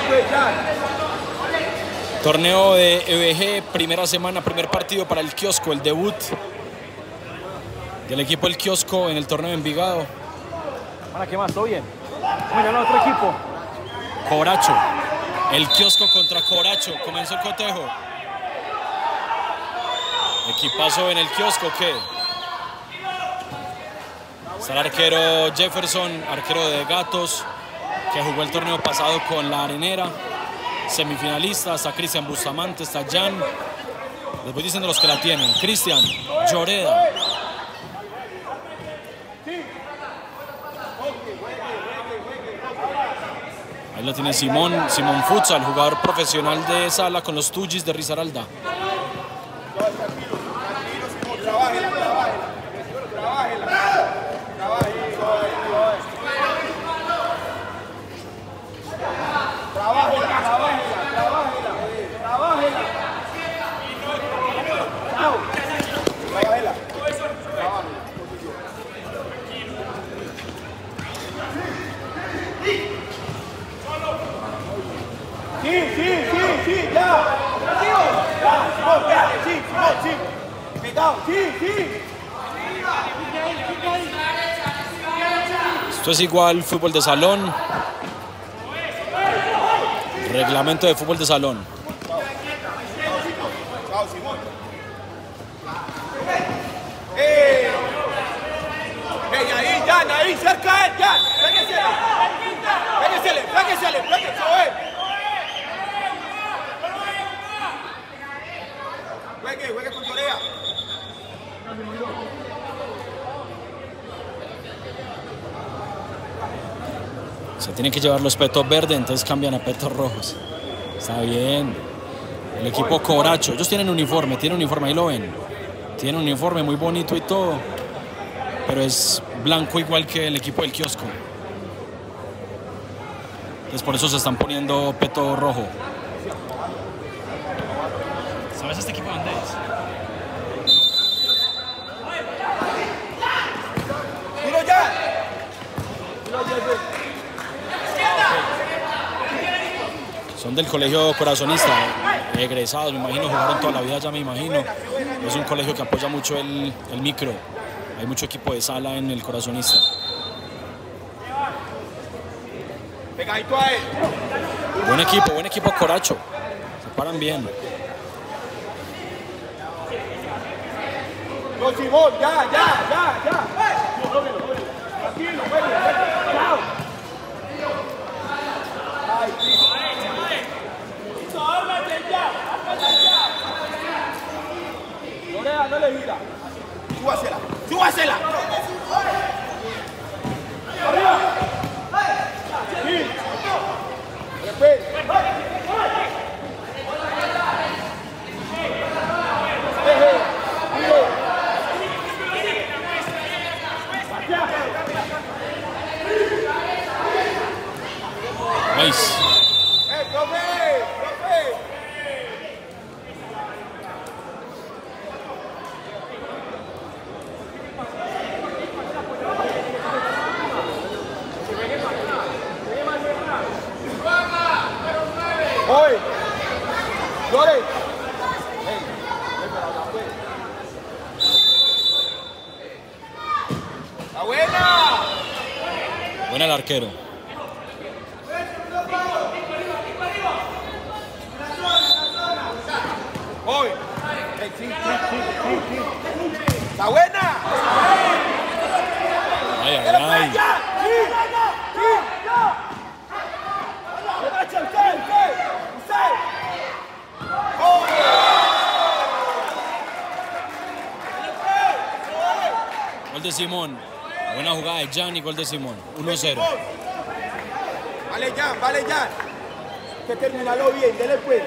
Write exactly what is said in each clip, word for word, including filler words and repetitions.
Torneo de E V G, primera semana, primer partido para el Kiosco, el debut del equipo del Kiosco en el torneo de Envigado. Para qué más, todo bien. Bueno, el otro equipo. Cobracho, el Kiosco contra Cobracho, comenzó el cotejo. Equipazo en el Kiosco, ¿qué? Está el arquero Jefferson, arquero de Gatos, que jugó el torneo pasado con la Arenera, semifinalista. Está Cristian Bustamante, está Jan. Les voy diciendo los que la tienen. Cristian, Lloreda. Ahí lo tiene Simón, Simón Futsal, jugador profesional de sala con los Tujis de Risaralda. Esto es igual fútbol de salón, reglamento de fútbol de salón. ¡Ey! ¡Ey, ahí, Jan, ahí, cerca de él, Jan! ¡Péguesele! ¡Péguesele, péguesele, péguesele! ¡Juegue, juegue con Corea! Se tienen que llevar los petos verdes, entonces cambian a petos rojos. Está bien. El equipo Cobracho, ellos tienen uniforme, tienen uniforme, ahí lo ven. Tienen un uniforme muy bonito y todo, pero es blanco igual que el equipo del Kiosco. Entonces por eso se están poniendo peto rojo. ¿Sabes este equipo dónde es? Son del colegio corazonista, egresados, me imagino, jugaron toda la vida ya, me imagino. Es un colegio que apoya mucho el, el micro. Hay mucho equipo de sala en el corazonista. Pegadito a él. Buen equipo, buen equipo Coracho. Se paran bien. No, Simón, ya, ya, ya, ya. Tranquilo, chao. Ay, Corea, no le gira. Súbasela, súbasela. Arriba. Sí. Repete. Nice. ¡Eh, profe! ¡Profe! ¡Oye! ¡Flores! ¡Está buena! Buena el arquero. ¡Hoy! Sí, sí, sí, sí, sí. ¡Está buena! Ay, ay, ay. ¡Sí! ¡Sí! ¡Usted! ¡Usted! ¡Usted! ¡Oh! Gol de Simón. Buena jugada de Jan y gol de Simón. uno cero. Vale, Jan, vale, Jan. Que terminalo bien, dele pues.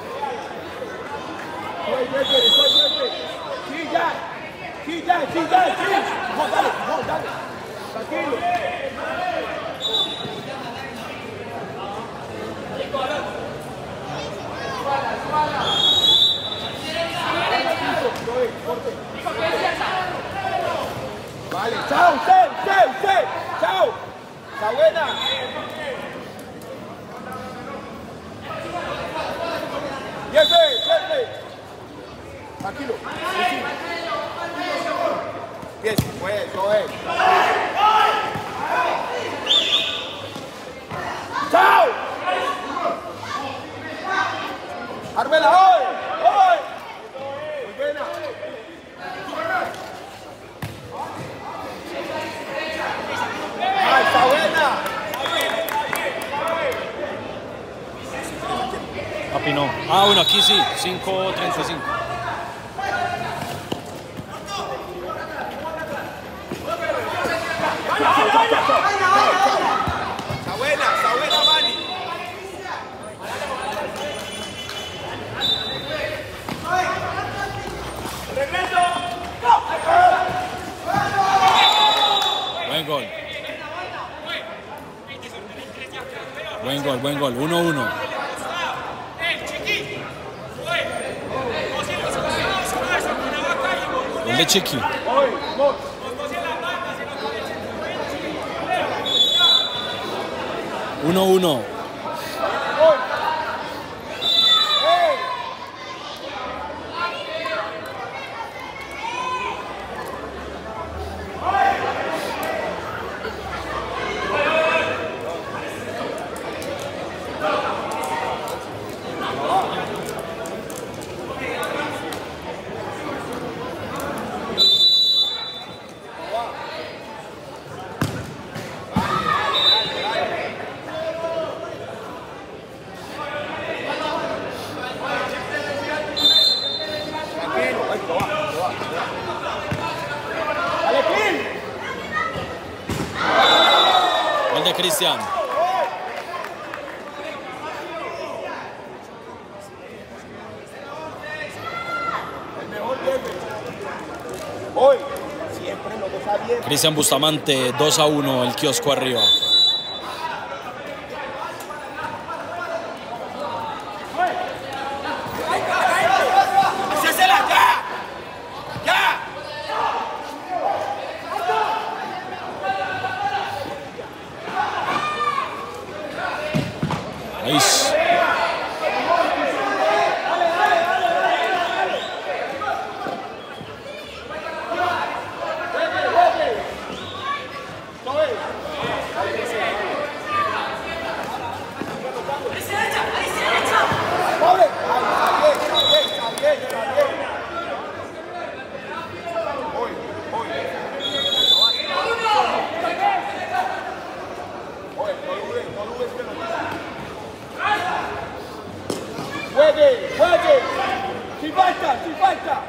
Sí, ya, sí, ya, sí, ya, sí. No, dale, no, dale. Tranquilo. Vale, chao, usted, usted, usted. Chao. Está buena. Tranquilo. Bien, pues, eso es. ¡Chao! ¡Armela, hoy! ¡Hoy! Muy buena. ¡Ah, está buena! Papi, no. Ah, bueno, aquí sí. cinco treinta y cinco. Está buena, está buena, Manny. ¡Regreso! Buen gol. Buen gol, buen gol. uno uno. Gol de Chiqui. uno uno. Gol de Cristian. Hoy, siempre lo deja bien. Cristian Bustamante, dos a uno, el kiosco arriba. ¡Hacésela ya! ¡Ya! Nice. ¡Pobre! ¡Ay, está bien, está bien, está bien, está bien! Hoy, hoy. Hoy, no dudes, no dudes que no. ¡Juegue, juegue! ¡Sin falta, sin falta!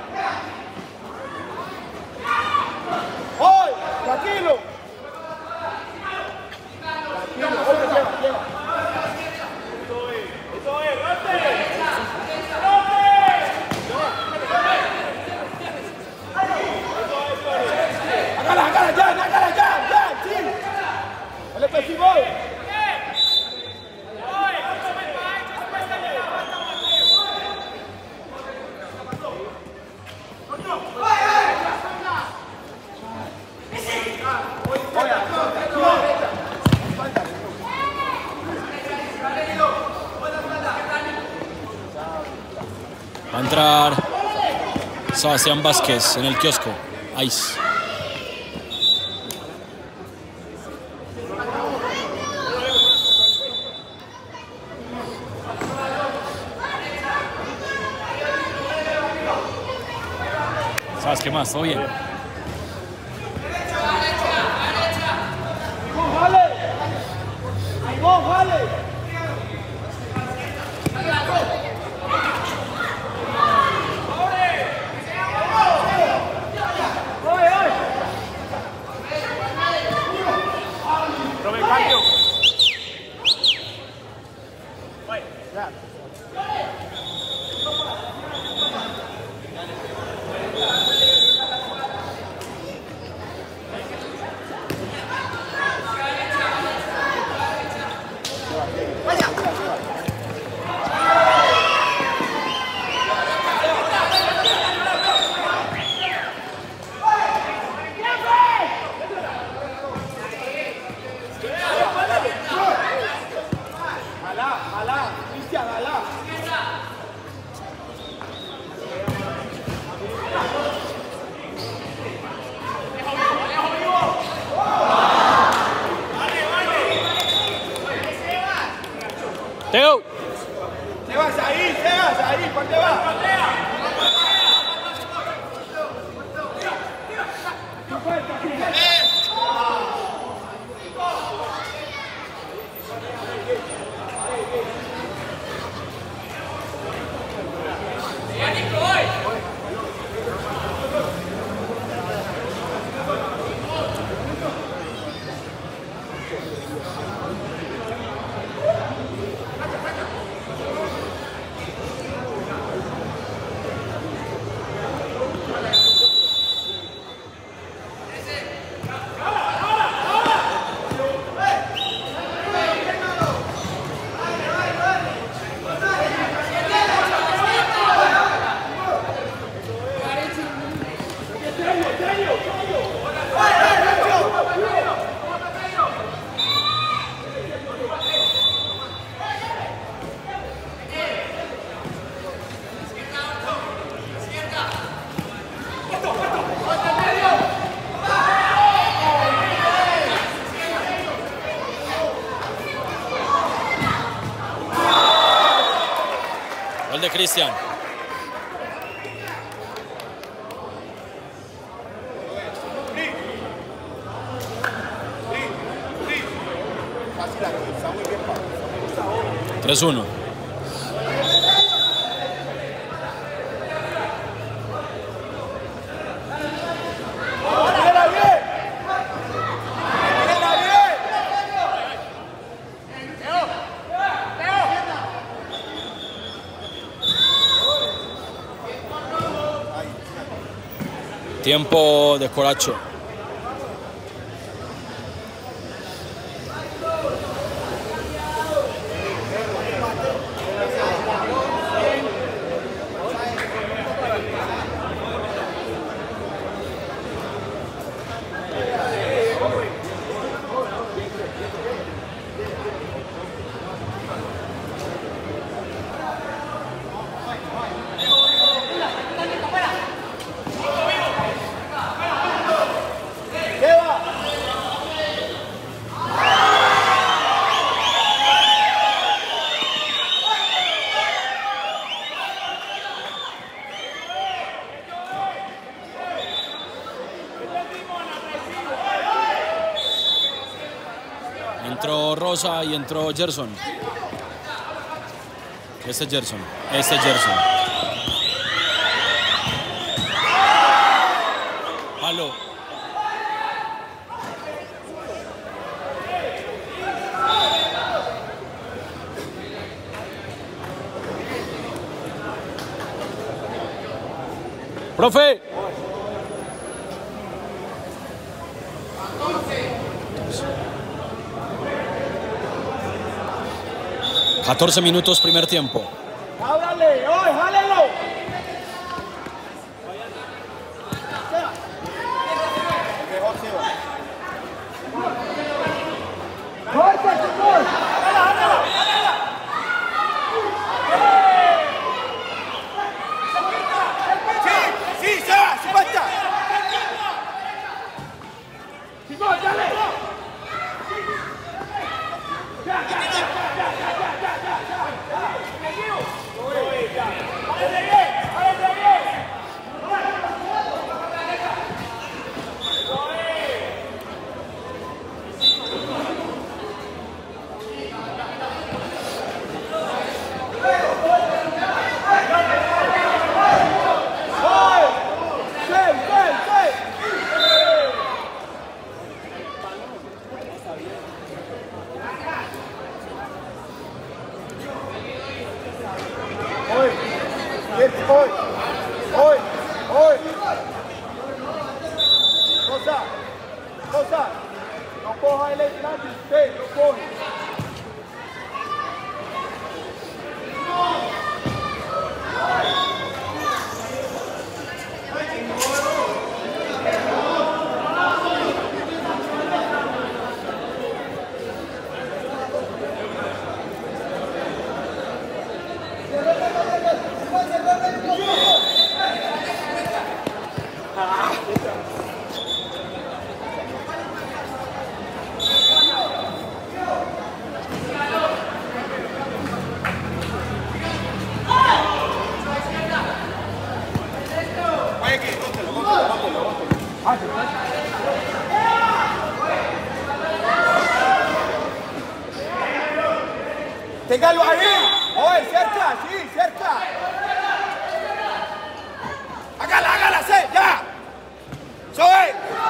¡Hoy! ¡Tranquilo! Tranquilo, hoy te lleva, lleva. ¡Hágala, hágala ya, hágala ya, ya, sí! ¡Dale que sí voy! Va a entrar Sebastián Vázquez en el kiosco. Ice. ¿Sabes qué más? ¿Todo bien? ¡Vale! ¡Vamos, vale! Teo. Sebas, ahí, Sebas, ahí, ¿por qué vas? Gol de Cristian. tres uno. Tiempo de Coracho. Entró Rosa y entró Gerson. Este es Gerson. Este es Gerson. Palo. Profe. catorce minutos, primer tiempo. ¡Háblale! ¡Hoy, jálelo! ¡Sí, sí, Seba! ¡Sí, basta! ¡Chicos, dale! Hoy, hoy, hoy. Rosa, Rosa, no coja el entrante, usted no coge. Téngalo ahí. Oye, cerca, sí, cerca. Hágala, hágala, sí, ya. Soy.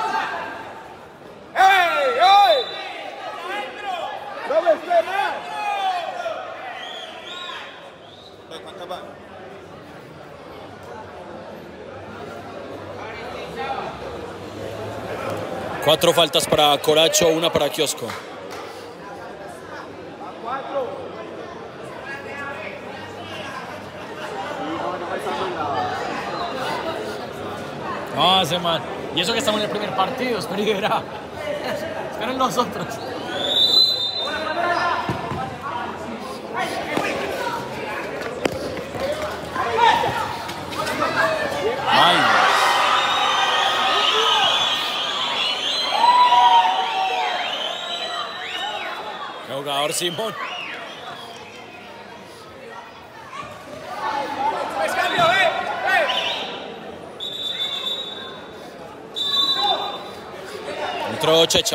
¡Ey, ey! ¡No me esté más! ¿Cuántas van? Cuatro faltas para Coracho, una para Kiosco. No, ese man. Y eso que estamos en el primer partido, espera y verá. Esperen los otros. Ay. Qué jugador, Simón. Entró Checha.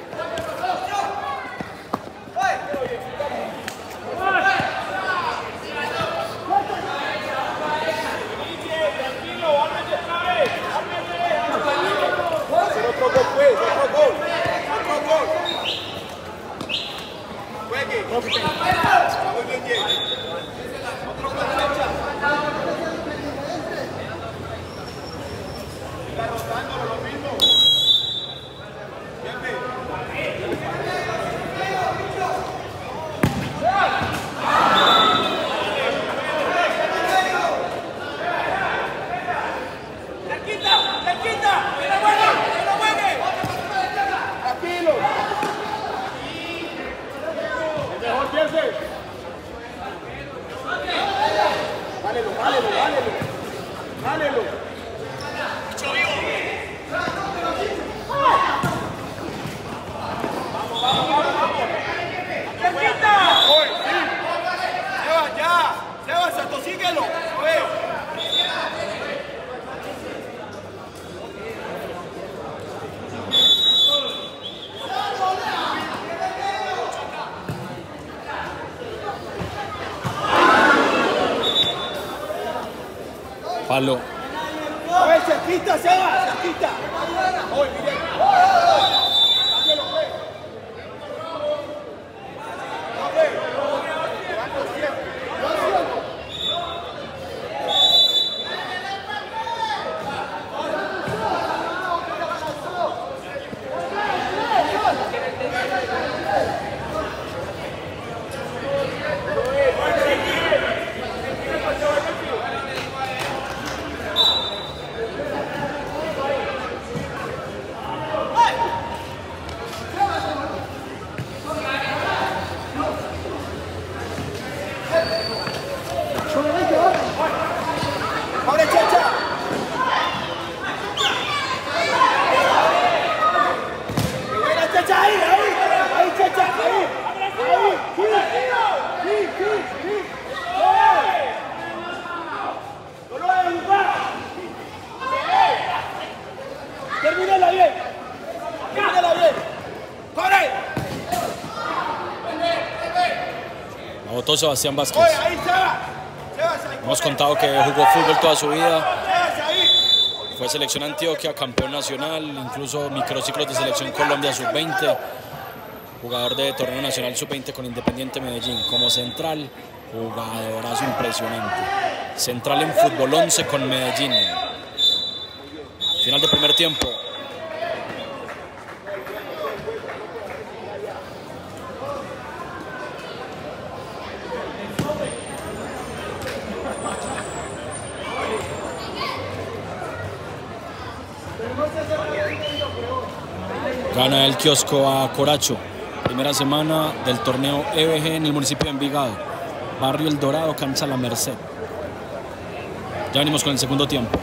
Palo. Oye, cerquita, Seba, cerquita. Oye, mire. Cámbialo, pues. No, pues. Levanta siempre. ¡Ahora, Checha! ¡Qué buena, Checha! ¡Ahí, ahí! ¡Ahí, Checha! ¡Ahí! ¡Ahí! ¡Sí! ¡Sí, sí, sí! ¡No lo hagas jugar! ¡Termínala bien! ¡Termínala bien! ¡Corre! La botó Sebastián Vázquez. ¡Oye, ahí, Seba! Hemos contado que jugó fútbol toda su vida. Fue selección Antioquia, campeón nacional, incluso microciclos de selección Colombia sub veinte. Jugador de torneo nacional sub veinte con Independiente Medellín. Como central, jugadorazo impresionante. Central en fútbol once con Medellín. Final de primer tiempo. Gana el Kiosco a Coracho. Primera semana del torneo E V G en el municipio de Envigado. Barrio El Dorado, cancha La Merced. Ya venimos con el segundo tiempo.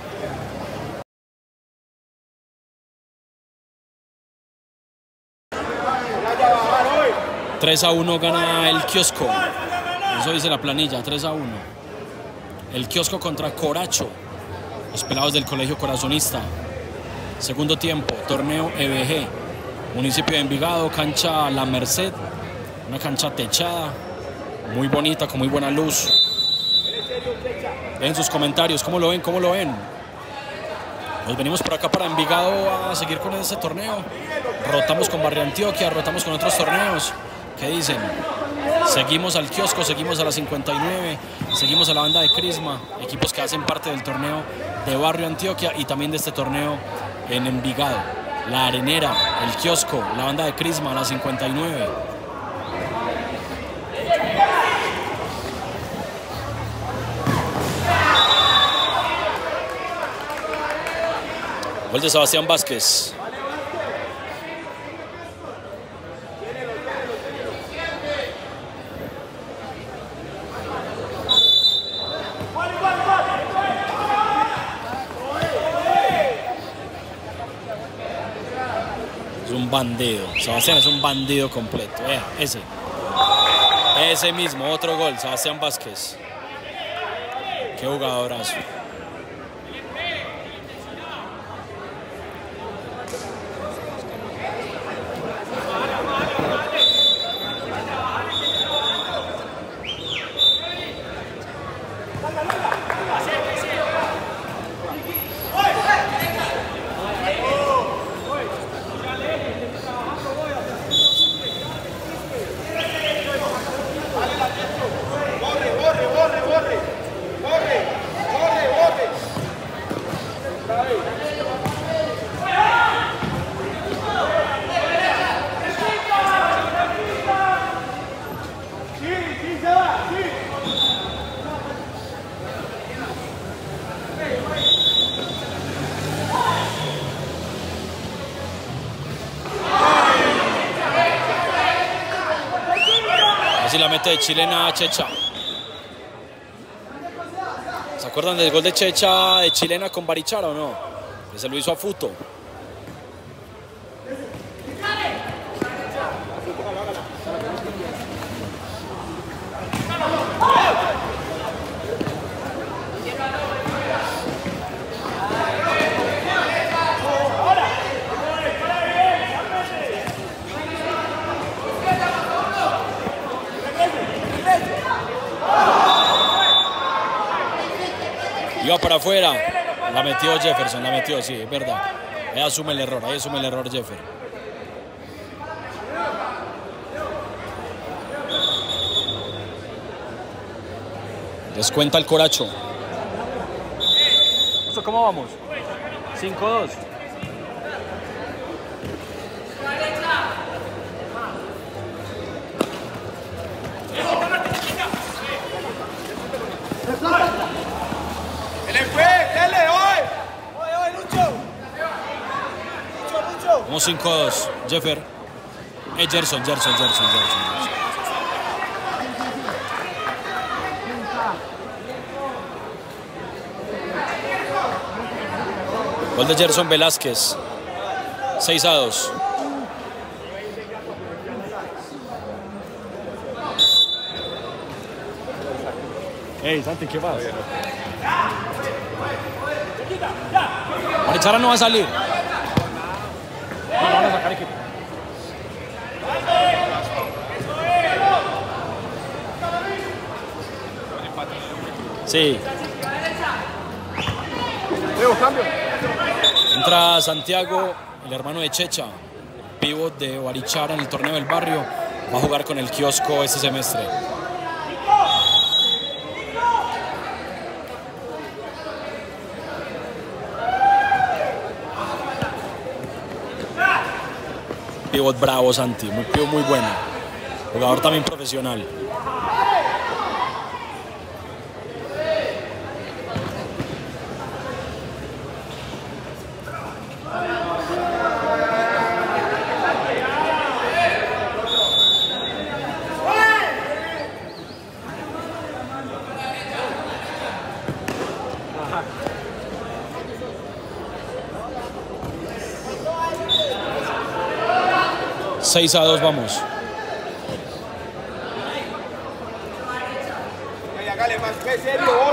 tres a uno gana el Kiosco. Eso dice la planilla, tres a uno. El Kiosco contra Coracho. Los pelados del Colegio Corazonista. Segundo tiempo, torneo E V G. Municipio de Envigado, cancha La Merced. Una cancha techada. muy bonita, con muy buena luz. Dejen sus comentarios, ¿cómo lo ven? ¿Cómo lo ven? Nos venimos por acá para Envigado a seguir con este torneo. Rotamos con Barrio Antioquia, rotamos con otros torneos. ¿Qué dicen? Seguimos al kiosco, seguimos a la cincuenta y nueve, seguimos a la banda de Crisma, equipos que hacen parte del torneo de Barrio Antioquia y también de este torneo en Envigado. La Arenera, el kiosco, la banda de Crisma, la cincuenta y nueve. Gol de Sebastián Vázquez. Es un bandido. Sebastián es un bandido completo. Eh, ese. Ese mismo, otro gol. Sebastián Vázquez. Qué jugadorazo. Así la mete de chilena a Checha. ¿Se acuerdan del gol de Checha de chilena con Barichara o no? Que se lo hizo a Futo. Iba para afuera, la metió Jefferson, la metió, sí, es verdad. Ahí asume el error, ahí asume el error Jeffer. Descuenta el Coracho. ¿Cómo vamos? cinco dos. Como cinco dos. Jeffer. Eh, Gerson, Gerson, Gerson, Gerson. Gol de Gerson Velázquez. seis a dos. Ey, Santi, ¿qué más? Barichara no va a salir. No, van a sacar equipo. Sí. Entra Santiago, el hermano de Checha, pívot de Barichara en el torneo del barrio. Va a jugar con el kiosco este semestre. Pívot bravo, Santi, muy, muy bueno. Jugador también profesional. seis a dos, vamos. Hágale más que serio hoy.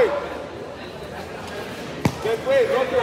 Después, no te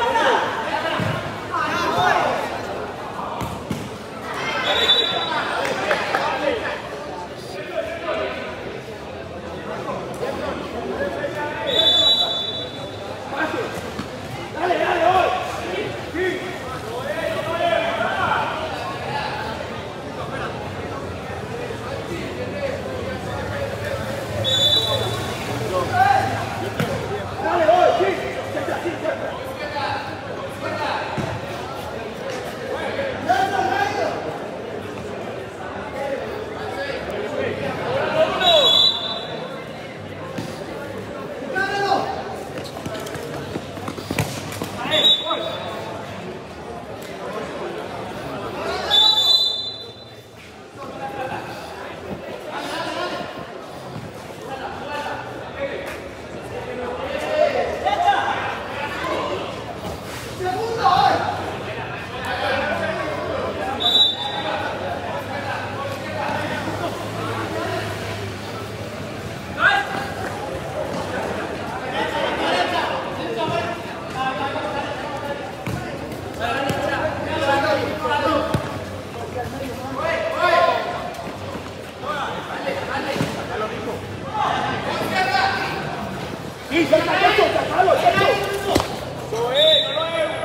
Sí, cerca, Checho, sacalo, Checho. Eso es, no lo es.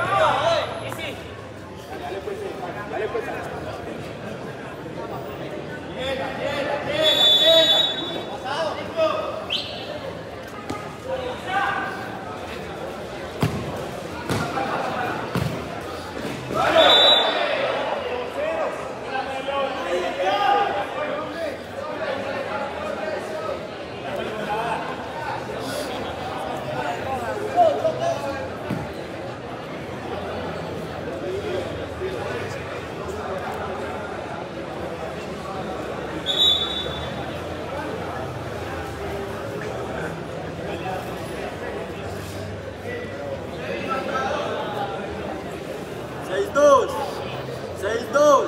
Dale, pues, dale, pues. Bien, bien, bien, bien. Pasado, listo. seis dos. seis dos.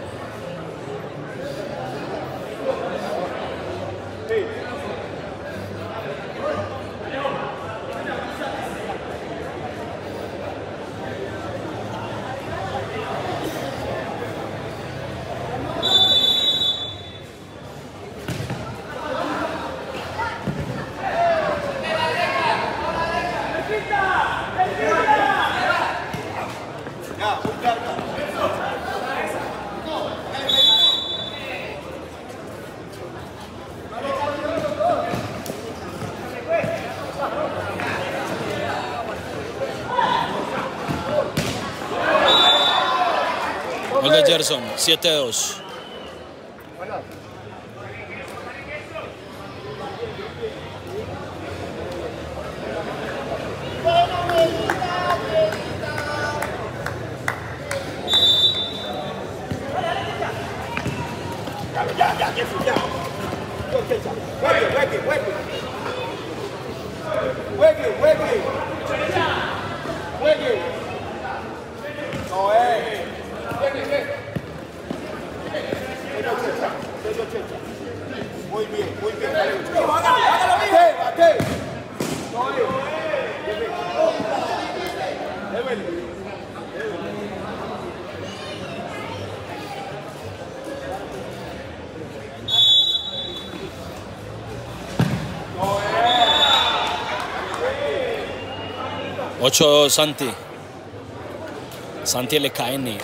Gol de Gerson, siete dos. Ya, ya, Jesús, ya. Juegue, juegue, juegue. Juegue, juegue. Juegue. No es. Juegue, juegue. Muy bien, muy bien. Hágalo, bate, bate. No es. Débele. ocho dos Santi. Santi L K N.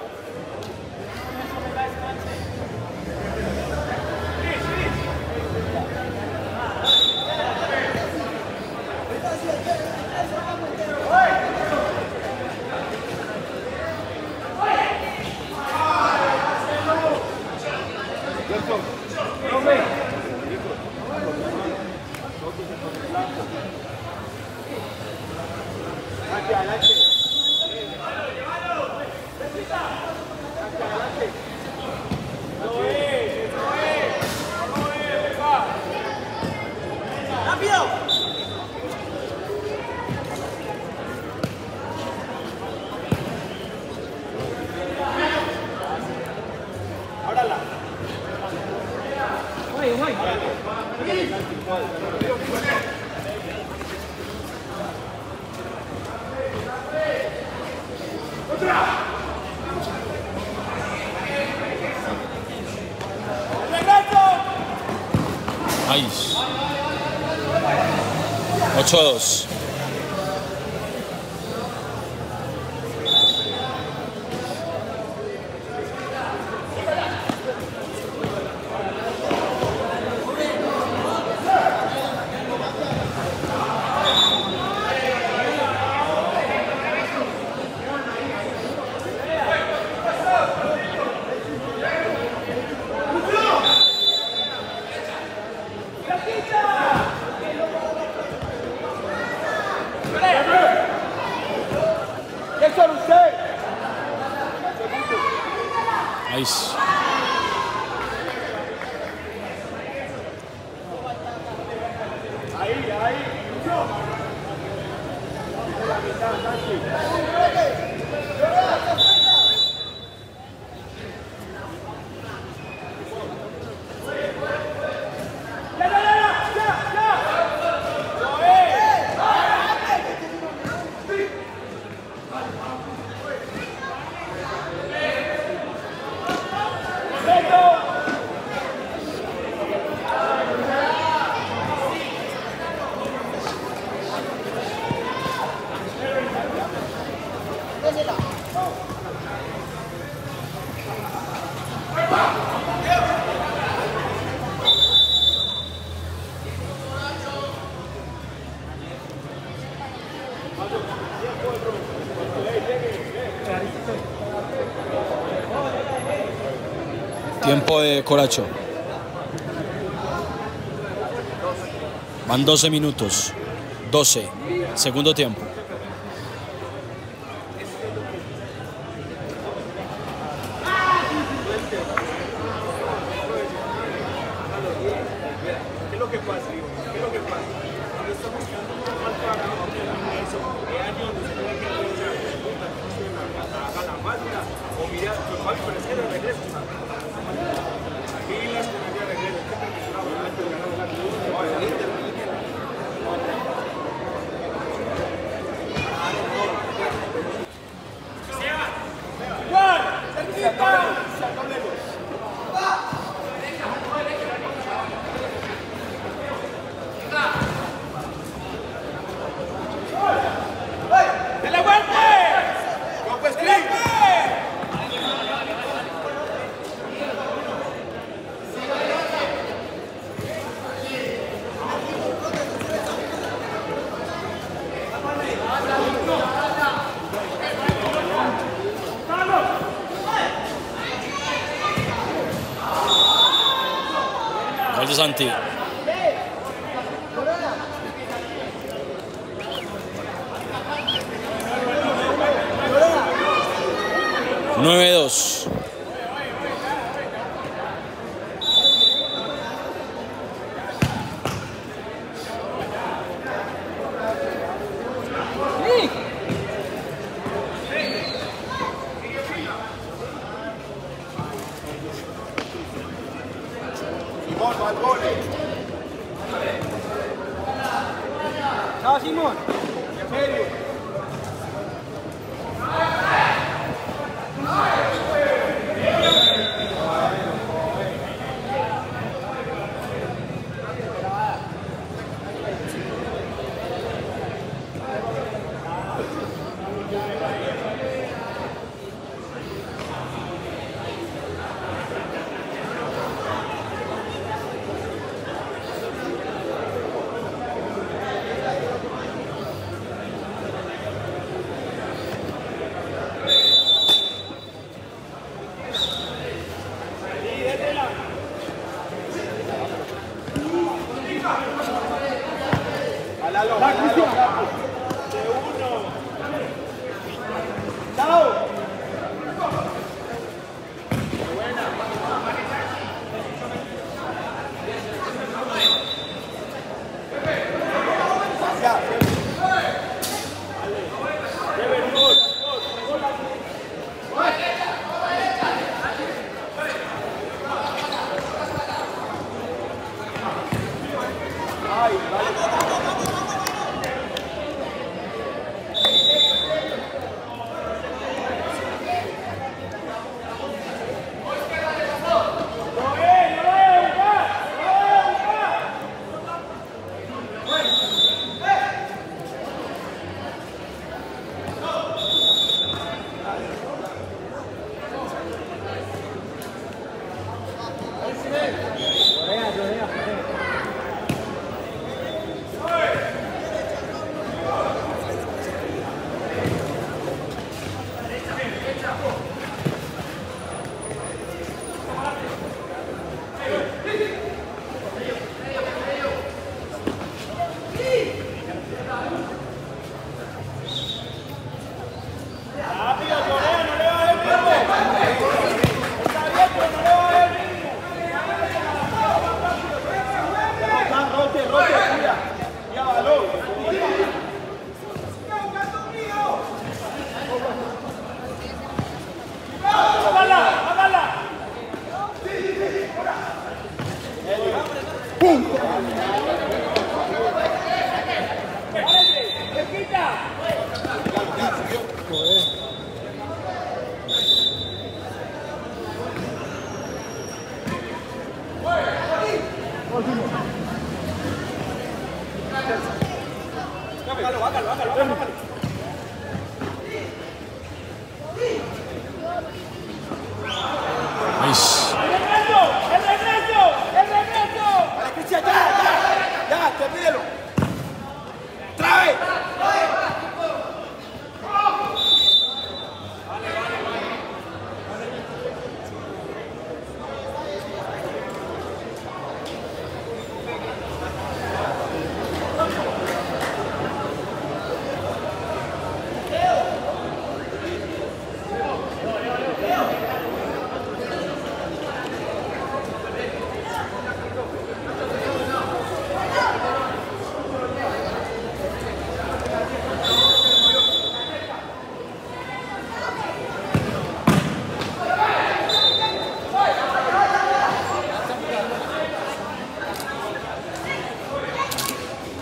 Nice. ocho dos. Nice. Ahí, ahí. Tiempo de Coracho. Van doce minutos. doce. Segundo tiempo. ¿Qué es lo que pasa? ¿Qué es lo que pasa? Cuando estamos buscando mal para eso, ¿qué año donde se tiene que realizar? Haga la máquina o mira, pero es que de regreso. Aquí las que de regreso, ¿qué te Gol de Santi. nueve dos. Chao, Simón. En serio.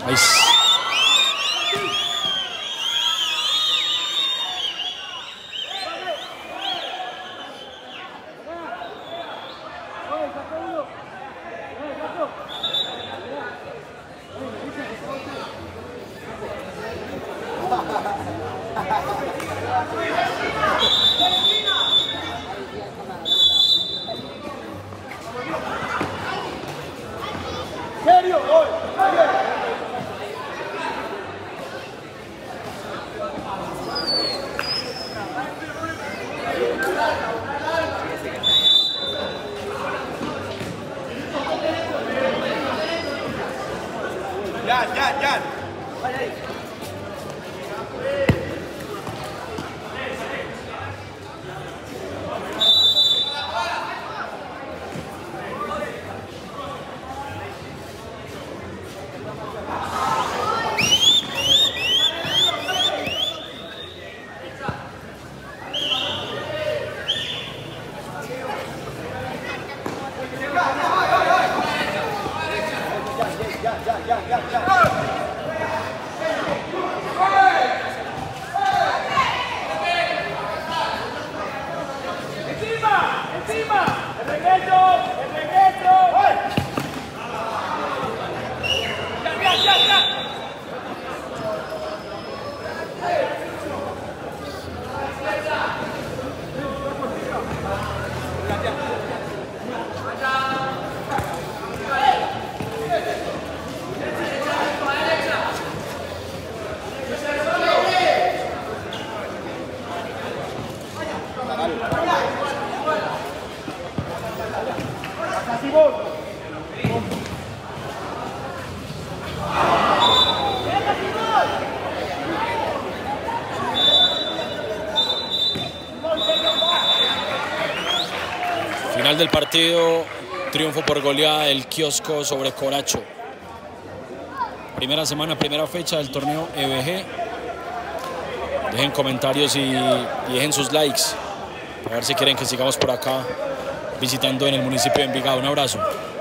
Ahí. ¡Serio! ¡Hoy! Ya, ya, ya. ¡Encima! ¡Encima! ¡El regreso! ¡El regreso! ¡Ya, ya, ya, ya! Final del partido, triunfo por goleada del Kiosco sobre Coracho. Primera semana, primera fecha del torneo E B G. Dejen comentarios y, y dejen sus likes. A ver si quieren que sigamos por acá visitando en el municipio de Envigado. Un abrazo.